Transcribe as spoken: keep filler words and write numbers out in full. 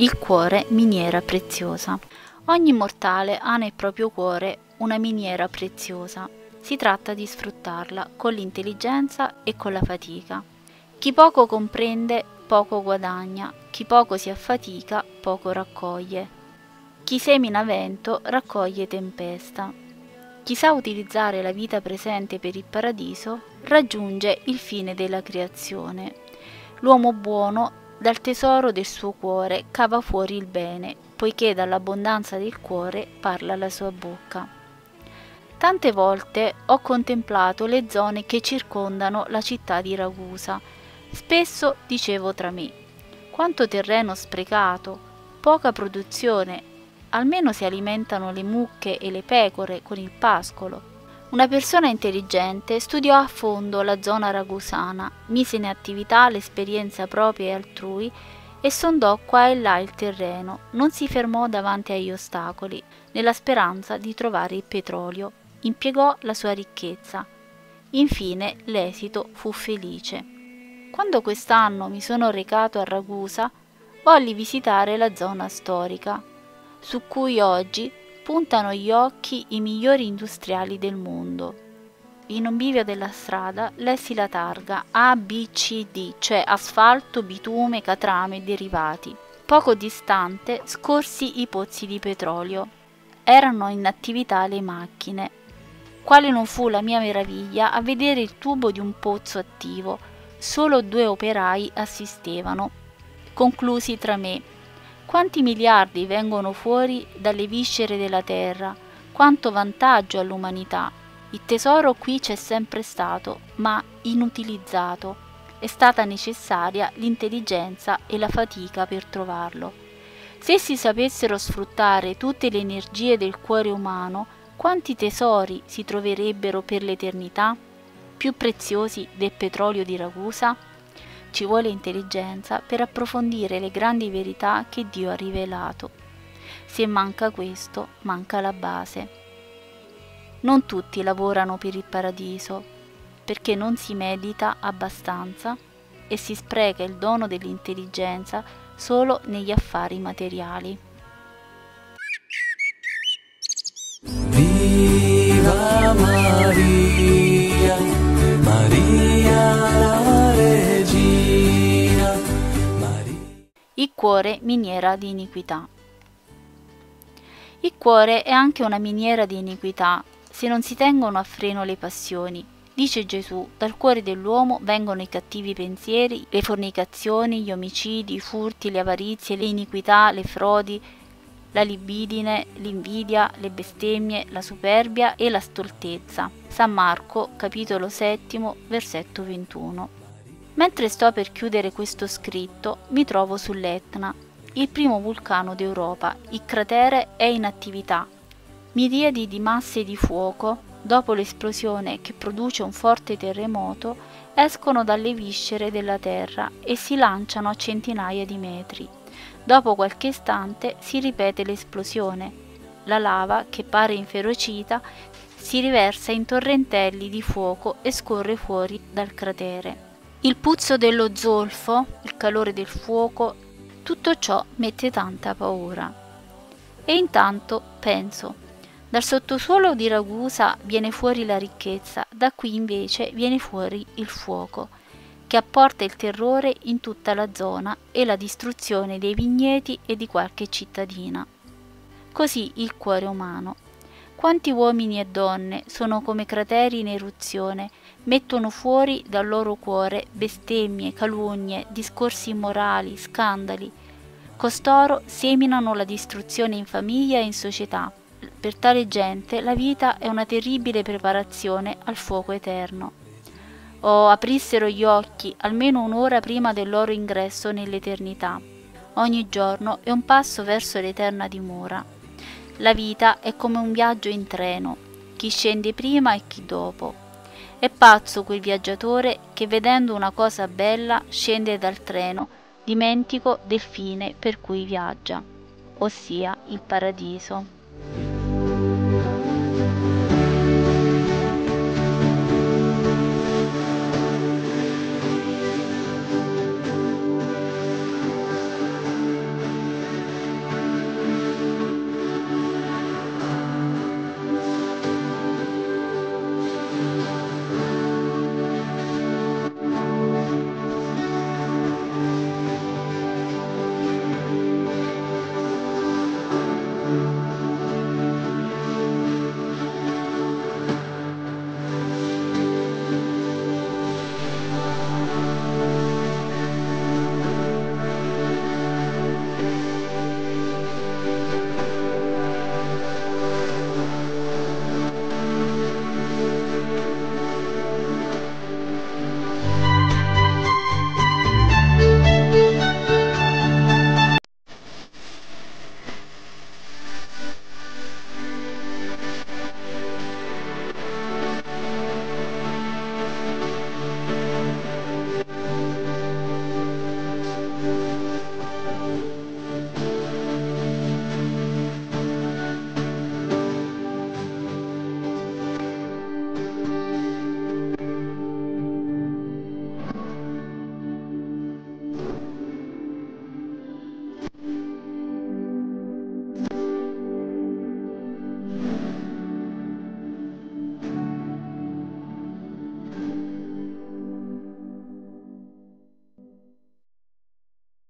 Il cuore miniera preziosa. Ogni mortale ha nel proprio cuore una miniera preziosa. Si tratta di sfruttarla con l'intelligenza e con la fatica. Chi poco comprende, poco guadagna. Chi poco si affatica, poco raccoglie. Chi semina vento, raccoglie tempesta. Chi sa utilizzare la vita presente per il paradiso, raggiunge il fine della creazione. L'uomo buono dal tesoro del suo cuore cava fuori il bene, poiché dall'abbondanza del cuore parla la sua bocca. Tante volte ho contemplato le zone che circondano la città di Ragusa. Spesso dicevo tra me: quanto terreno sprecato, poca produzione, almeno si alimentano le mucche e le pecore con il pascolo. Una persona intelligente studiò a fondo la zona ragusana, mise in attività l'esperienza propria e altrui e sondò qua e là il terreno, non si fermò davanti agli ostacoli, nella speranza di trovare il petrolio, impiegò la sua ricchezza. Infine l'esito fu felice. Quando quest'anno mi sono recato a Ragusa, volli visitare la zona storica, su cui oggi puntano gli occhi i migliori industriali del mondo. In un bivio della strada lessi la targa A B C D, cioè asfalto, bitume, catrame e derivati. Poco distante scorsi i pozzi di petrolio. Erano in attività le macchine. Quale non fu la mia meraviglia a vedere il tubo di un pozzo attivo. Solo due operai assistevano. Conclusi tra me: quanti miliardi vengono fuori dalle viscere della terra, quanto vantaggio all'umanità. Il tesoro qui c'è sempre stato, ma inutilizzato. È stata necessaria l'intelligenza e la fatica per trovarlo. Se si sapessero sfruttare tutte le energie del cuore umano, quanti tesori si troverebbero per l'eternità, più preziosi del petrolio di Ragusa? Ci vuole intelligenza per approfondire le grandi verità che Dio ha rivelato. Se manca questo, manca la base. Non tutti lavorano per il paradiso, perché non si medita abbastanza e si spreca il dono dell'intelligenza solo negli affari materiali. Viva Maria, Maria la regina, Maria. Il cuore miniera di iniquità. Il cuore è anche una miniera di iniquità se non si tengono a freno le passioni. Dice Gesù: dal cuore dell'uomo vengono i cattivi pensieri, le fornicazioni, gli omicidi, i furti, le avarizie, le iniquità, le frodi, la libidine, l'invidia, le bestemmie, la superbia e la stoltezza. San Marco, capitolo settimo, versetto ventuno. Mentre sto per chiudere questo scritto, mi trovo sull'Etna, il primo vulcano d'Europa. Il cratere è in attività. Miriadi di masse di fuoco, dopo l'esplosione che produce un forte terremoto, escono dalle viscere della terra e si lanciano a centinaia di metri. Dopo qualche istante si ripete l'esplosione. La lava, che pare inferocita, si riversa in torrentelli di fuoco e scorre fuori dal cratere. Il puzzo dello zolfo, il calore del fuoco, tutto ciò mette tanta paura. E intanto penso: dal sottosuolo di Ragusa viene fuori la ricchezza, da qui invece viene fuori il fuoco, che apporta il terrore in tutta la zona e la distruzione dei vigneti e di qualche cittadina. Così il cuore umano. Quanti uomini e donne sono come crateri in eruzione, mettono fuori dal loro cuore bestemmie, calunnie, discorsi immorali, scandali. Costoro seminano la distruzione in famiglia e in società. Per tale gente la vita è una terribile preparazione al fuoco eterno. Oh, aprissero gli occhi almeno un'ora prima del loro ingresso nell'eternità. Ogni giorno è un passo verso l'eterna dimora. La vita è come un viaggio in treno, chi scende prima e chi dopo. È pazzo quel viaggiatore che, vedendo una cosa bella, scende dal treno, dimentico del fine per cui viaggia, ossia il paradiso.